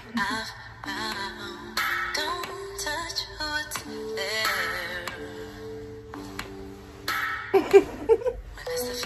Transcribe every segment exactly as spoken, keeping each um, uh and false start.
I've found. Don't touch what's there. When it's the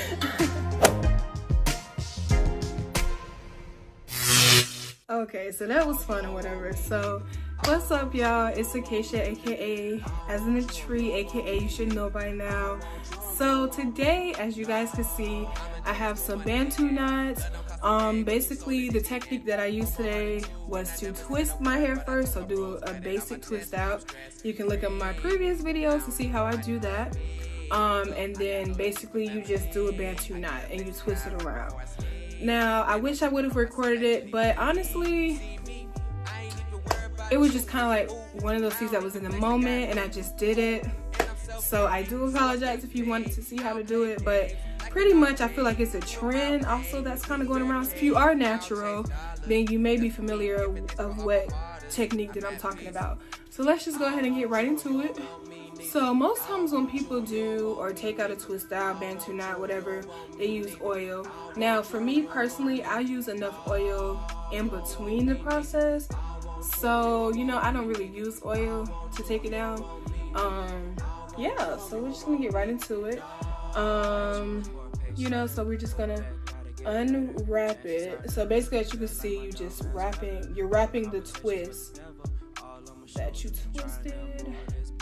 feeling. Okay, so that was fun or whatever. So what's up, y'all? It's Acacia, aka As in a Tree, aka you should know by now. So today, as you guys can see, I have some Bantu knots. Um, basically the technique that I used today was to twist my hair first, so do a, a basic twist out. You can look at my previous videos to see how I do that. Um, and then basically you just do a Bantu knot and you twist it around. Now, I wish I would have recorded it, but honestly, it was just kind of like one of those things that was in the moment and I just did it. So I do apologize if you wanted to see how to do it, but pretty much I feel like it's a trend also that's kind of going around. So if you are natural, then you may be familiar of what technique that I'm talking about. So let's just go ahead and get right into it. So most times when people do or take out a twist out, Bantu knot, whatever, they use oil. Now for me personally, I use enough oil in between the process. So, you know, I don't really use oil to take it down. Um, yeah, so we're just gonna get right into it. Um, you know, so we're just gonna unwrap it. So basically, as you can see, you just wrapping, you're wrapping the twist that you twisted.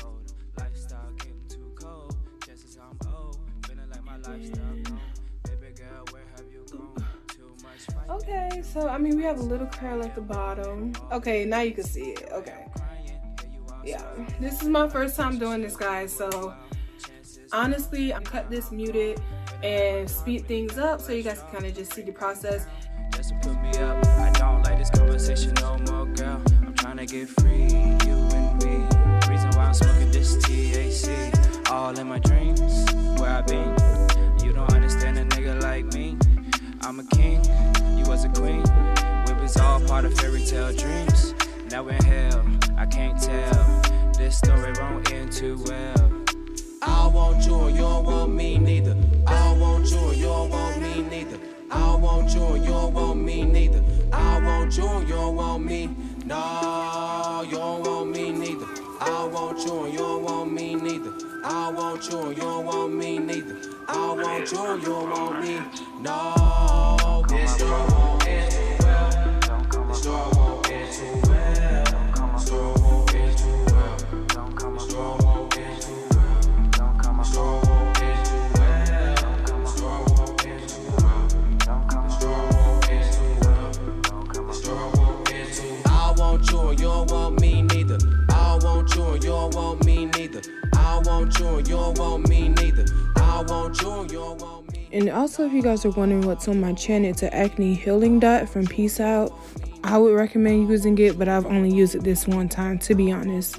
Okay, so I mean, we have a little curl at the bottom. Okay, now you can see it. Okay, yeah, this is my first time doing this, guys, so honestly I cut this muted and speed things up so you guys can kind of just see the process. Just to put me up, I don't like this conversation no more, girl. I'm trying to get free, you and me. Reason why I'm smoking this T H C, all in my dreams, where I been. You don't understand a nigga like me. I'm a king, you was a queen. We was all part of fairy tale dreams. Now we're in hell, I can't tell. This story won't end too well. I want you and you don't want me neither. I want you and you don't want me neither. I want you and you don't want me neither. I want you and you don't want me. No, you don't want me neither. I want you and you don't want me neither. I want you and you don't want me neither. I want you and you don't want me. No, this story won't end too well. This story won't end too well. This story won't end too well. This story won't end too well. This story won't end too well. This story won't end too well. This story won't end too well. This story won't end too well. I want you and you don't want me neither. I want you and you don't want me neither. I want you and you don't want me neither. I want you and you don't want me. And also, if you guys are wondering what's on my chin, it's an acne healing dot from Peace Out. I would recommend using it, but I've only used it this one time, to be honest.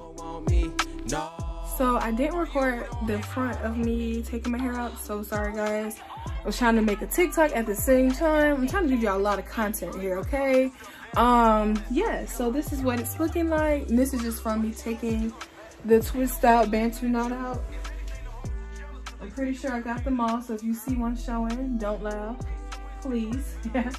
So I didn't record the front of me taking my hair out, so sorry guys. I was trying to make a TikTok at the same time. I'm trying to give y'all a lot of content here, okay? Um, yeah, so this is what it's looking like. And this is just from me taking the twist out Bantu knot out. I'm pretty sure I got them all, so if you see one showing, don't laugh, please. Yeah.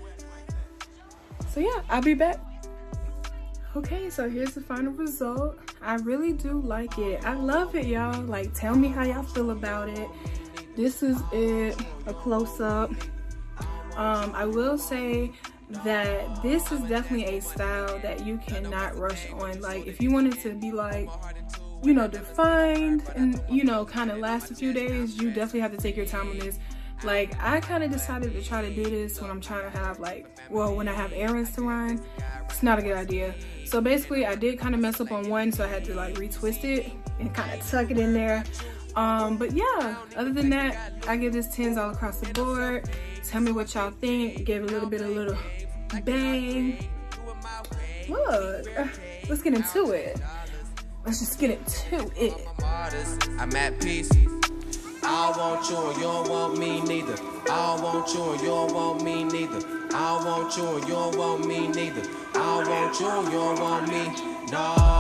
So yeah, I'll be back. Okay, so here's the final result. I really do like it. I love it, y'all. Like, tell me how y'all feel about it. This is it, a close-up. Um, I will say that this is definitely a style that you cannot rush on. Like, if you wanted to be like, you know, defined and, you know, kind of last a few days, you definitely have to take your time on this. Like, I kind of decided to try to do this when I'm trying to have, like, well, when I have errands to run. It's not a good idea. So basically, I did kind of mess up on one, so I had to, like, retwist it and kind of tuck it in there. Um, but yeah, other than that, I give this tens all across the board. Tell me what y'all think. Give a little bit of little bang. Look, let's get into it. Let's just get into it. I'm at peace. I want you and you don't want me neither. I want you and you don't want me neither. I want you and you don't want me neither. I want you and you don't want me. No.